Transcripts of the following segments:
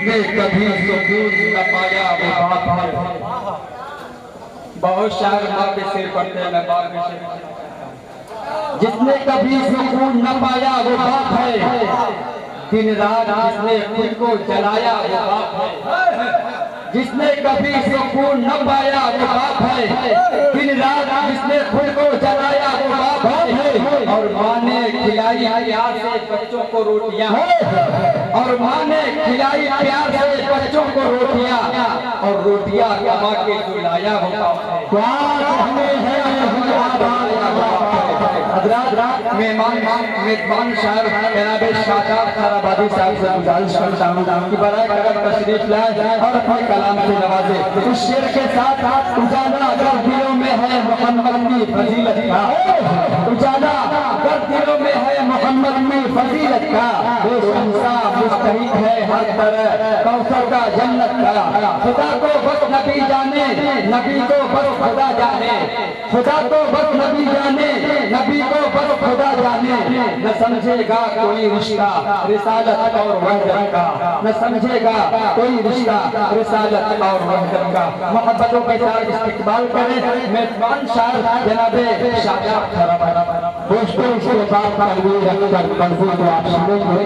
जिसने कभी सुकून न पाया वो बाप है। बहुत शायर माँ के सिर पड़ते हैं, मैं बाप के सिर। जिसने कभी सुकून न पाया वो बाप है, दिन रात जिसने खुद को जलाया वो बाप है। जिसने कभी सुकून न पाया वो बाप है, दिन रात जिसने खुद को जलाया वो बाप है। और माँ ने खिलाई प्यार से बच्चों को रोटियां, और माँ ने खिलाई प्यार से बच्चों को रोटियां, और रोटियां कमा के खिलाया वो बाप है। मेहमान शायर जनाबे शादाब खैराबादी साहब से गुजारिश करता हूं कि बराए करम तशरीफ लाए और अपने कलाम से नवाजे। इस शेर के साथ उजाला अगर दिलों में है मोहम्मद की फजीलत का, उजाला अगर दिलों में है मोहम्मद की फजीलत का, बेशंसा मुस्तहिक है हर तरह कौसर का जन्नत का। खुदा को बस नबी जाने, नबी को बस खुदा जाने, खुदा को बस नबी जाने, नबी को बस खुदा जाने। न समझेगा कोई रिश्ता रिसालत और वहदत का, न समझेगा कोई रिश्ता रिसालत और वहदत का। मोहब्बतों के साथ इस्तेकबाल करें मेहमान शायर जनाबे शादाब खैराबादी। दोस्तों इसके बाद तकबीर रखकर मौजूद को आप सुनेंगे।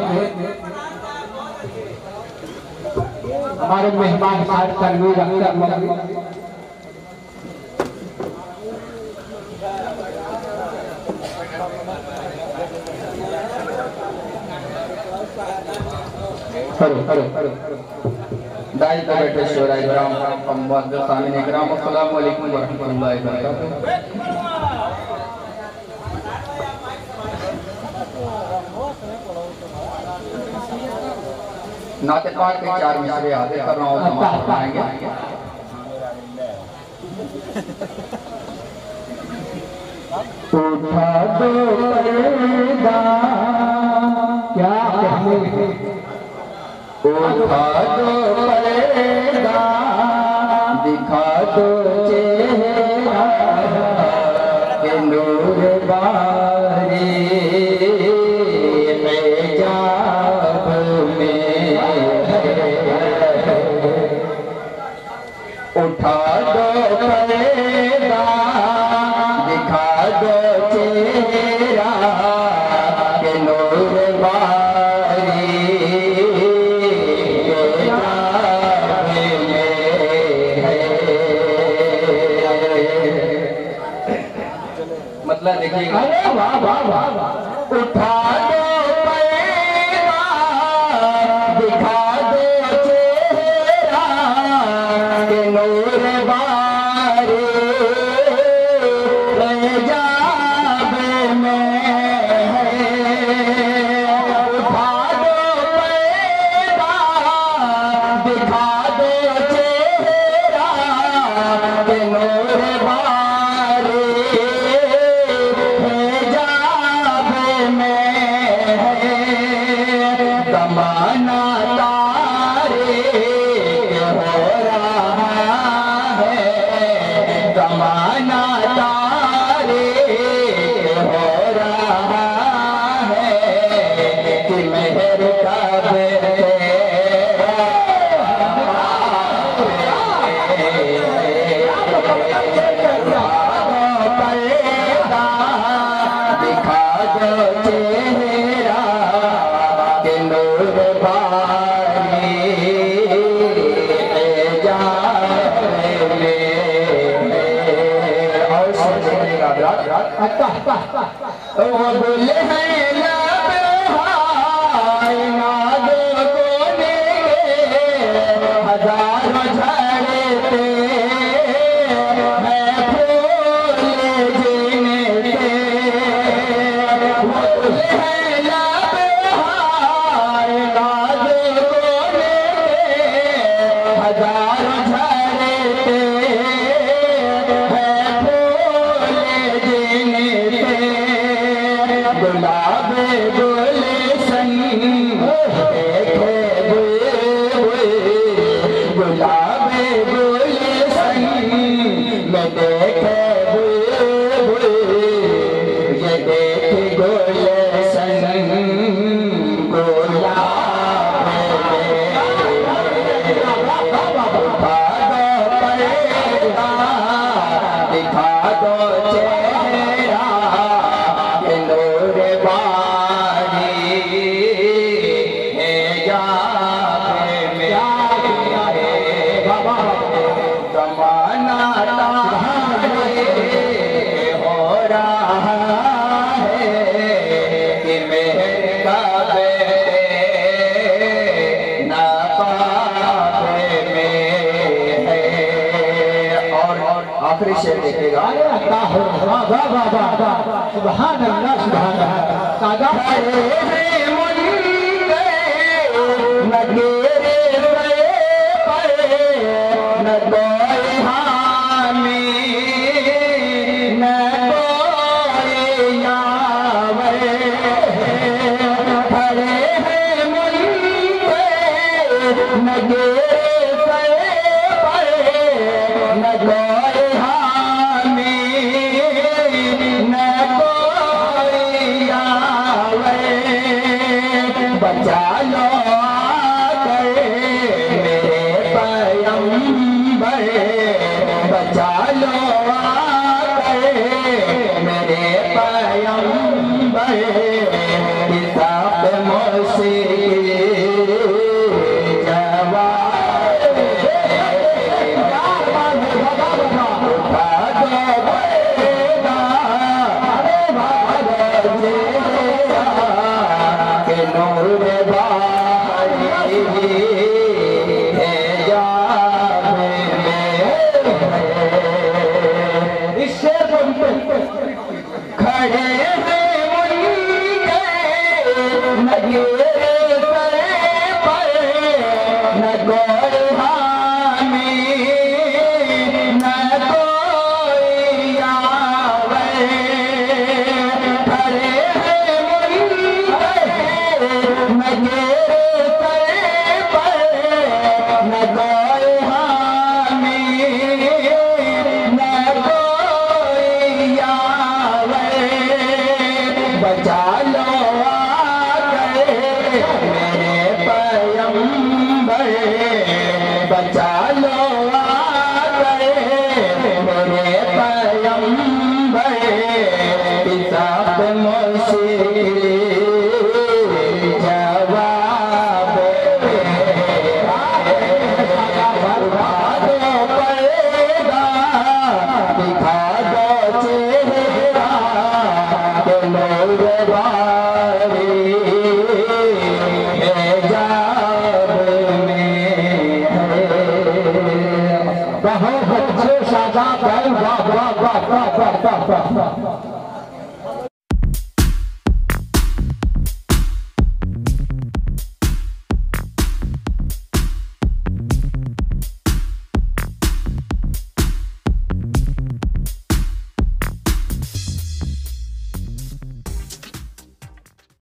हमारे मेहमान शायर तकबीर रखकर मौजूद दाई का बैठे शोराय ग्राम अम्बाद सामने ग्राम। अस्सलाम वालेकुम व रहमतुल्लाहि व बरकातहू। नाते पाक के 4 मिसरे आदे कर रहा हूं, समाप्त कराएंगे। उठा दो पर्दा क्या कहने, उठा दो पर्दा दिखा दो चेहरा के नूर बारी हिजाब में। उठा दो पर्दा दिखा दो चेहरा के नूर बारी मतलब देखिएगा। वाह वाह वाह वाह। उठा दो पर्दा दिखा दो चेहरा के नूर बारी हिजाब में। उठा दो पर्दा दिखा दो चेहरा के नूर बारी जमाना तारे हो रहा है, जमाना तारे हो रहा है कि मेहर का दिखा दो चेहरा के नूर बारी हिजाब में। और सुनिएगा वो बोले हैं लब हाय नादो कोने हजारों झड़ते हैं फूल जीने के। वो बोले हैं लब हाय नादो कोने हजारों झड़ते हैं फूल जीने के। गुलाब रहा है कि मेरे काबे ना पाबे में है। और आखिरी शेर देखिएगा, सुभान अल्लाह सुभान अल्लाह। न गेरे न कोई हामी न कोई यावे, खड़े हैं मुंडे न गेरे न कोई हामी न कोई यावे। बचा लो बचा लो मेरे पैगंबर, किताब मुझसे जवाब उठा दो बेटा के नूर भाई है जा। खड़े हैं मुंडे न गेरे पर न कोई हामी न कोई यावे। खड़े हैं मुंडे न गेरे पर न कोई हामी न कोई यावे। बचा लो मेरे पैगंबर, बचा लो मेरे पैगंबर, किताब मुश्किल जवाब दिखा दो चेहरा के लोग बारी है जाब में है। बहुत अच्छे शादाब है। वाह वाह वाह वाह वाह वाह।